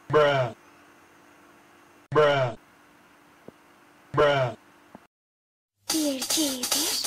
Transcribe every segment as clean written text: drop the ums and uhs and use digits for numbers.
Bruh. Bruh. Bruh. Bir, iki, bir.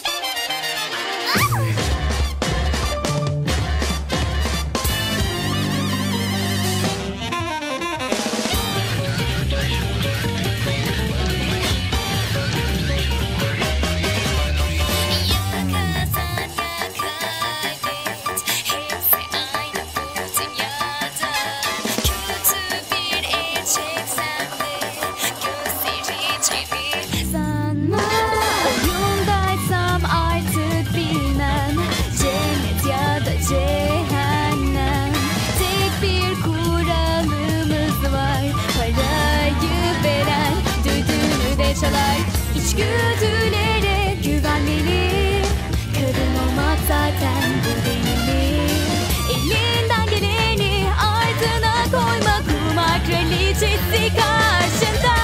Cehennem. Tek bir kuralımız var, parayı veren düdüğünü de çalar. İçgüdülere güvenmeli, kadın olmak zaten bu denili. Elinden geleni ardına koyma, kumar kraliçesi karşında.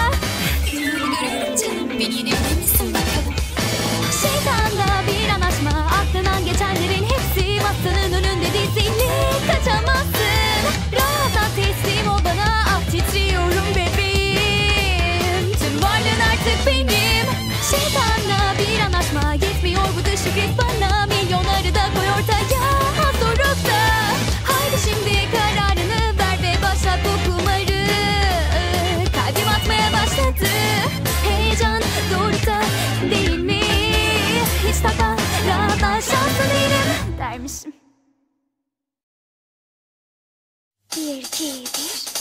Beni yenebilir misin bakalım? Şeytanla bir anlaşma, aklından geçenlerin hepsi masanın önünde dizili. Kaçamazsın, rahatla teslim ol bana. Ah titriyorum bebeğim, tüm varlığın artık benim. Şeytanla bir anlaşma, yetmiyor bu düşük rit bana. Milyonları da koy ortaya, az dorukta. Haydi şimdi kararını ver ve başlat bu kumarı. Kalbim atmaya başladı, heyecan dorukta değil mi? Hiç takma, rahatla, şanslı değilim dermişim. Bir, iki, bir.